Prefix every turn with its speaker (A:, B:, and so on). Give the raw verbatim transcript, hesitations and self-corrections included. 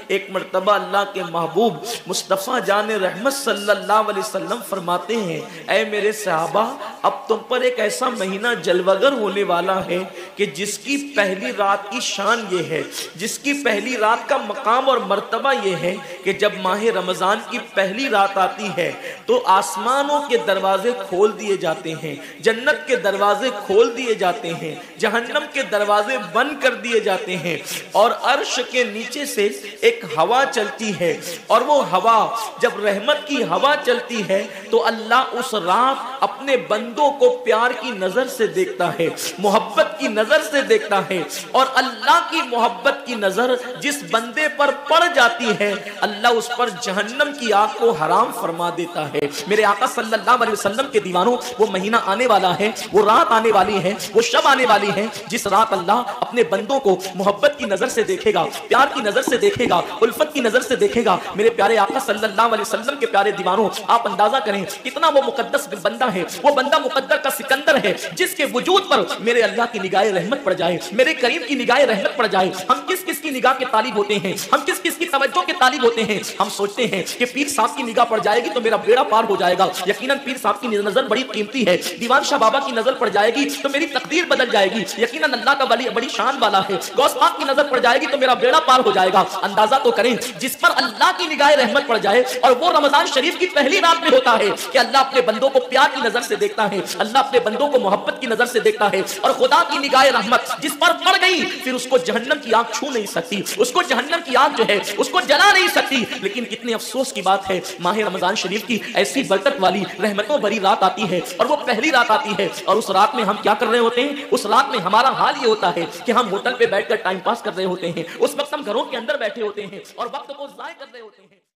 A: एक मर्तबा अल्लाह के महबूब मुस्तफ़ा जान रहमत सल्लल्लाहु अलैहि वसल्लम फरमाते हैं, ऐ मेरे सहाबा, अब तुम पर एक ऐसा महीना जलवगर होने वाला है कि जिसकी पहली रात की शान ये है, जिसकी पहली रात का मकाम और मर्तबा ये है कि जब माह रमज़ान की पहली रात आती है तो आसमानों के दरवाजे खोल दिए जाते हैं, जन्नत के दरवाजे खोल दिए जाते हैं, जहन्नम के दरवाजे बंद कर दिए जाते हैं और अर्श के नीचे से एक हवा चलती है और वो हवा जब रहमत की हवा चलती है तो अल्लाह उस रात अपने बंदों को प्यार की नजर से देखता है, मोहब्बत की नजर से देखता है और अल्लाह की मोहब्बत की नजर जिस बंदे पर पड़ जाती है अल्लाह उस पर जहन्नम की आग को हराम फरमा देता है। मेरे आका सल्लल्लाहु अलैहि वसल्लम के दीवानों, वो महीना आने वाला है, वो रात आने वाली है, वो शब आने वाली है जिस रात अल्लाह अपने बंदों को मोहब्बत की नजर से देखेगा, प्यार की नजर से देखेगा, उल्फत की नजर से देखेगा। मेरे प्यारे आका सल्लल्लाहु अलैहि वसल्लम के प्यारे दीवानों, आप अंदाजा करें कितना वो मुकद्दस बंदा है, वो बंदा मुकद्दर का सिकंदर है जिसके वजूद पर मेरे अल्लाह की निगाह रहमत पड़ जाए, मेरे करीम की निगाह रहमत पड़ जाए। हम किस किस की निगाह के तालिब होते हैं, हम किस किस की तवज्जो के तालिब होते हैं। हम सोचते हैं कि पीर साहब की निगाह पड़ जाएगी तो मेरा बेड़ा पार हो जाएगा। यकीनन पीर साहब की नजर बड़ी कीमती है, दीवान शाह बाबा की नजर पड़ जाएगी तो मेरी तकदीर बदल जाएगी। यकीनन अल्लाह का वली बड़ी शान वाला है, गौस पाक की नजर पड़ जाएगी तो मेरा बेड़ा पार हो जाएगा। अंदाजा तो करें जिस पर अल्लाह की निगाह रहमत पड़ जाए और वो रमजान शरीफ की पहली रात में होता है कि अल्लाह अपने बंदों को प्यार की नजर से देखता है, अल्लाह अपने बंदों को मोहब्बत की नजर से देखता है और खुदा की निगाह रहमत जिस पर पड़ गई फिर उसको जहन्नम की आग छू नहीं सकती, उसको जहन्नम की आग जो है उसको जला नहीं सकती। लेकिन कितने अफसोस की बात है, माह रमजान शरीफ की ऐसी बरकत वाली रहमतों भरी रात आती है और वो पहली रात आती है और उस रात में हम क्या कर रहे होते हैं? उस रात में हमारा हाल ये होता है कि हम होटल पे बैठकर टाइम पास कर रहे होते हैं, उस वक्त हम घरों के अंदर बैठे होते हैं और वक्त को जाया कर रहे होते हैं।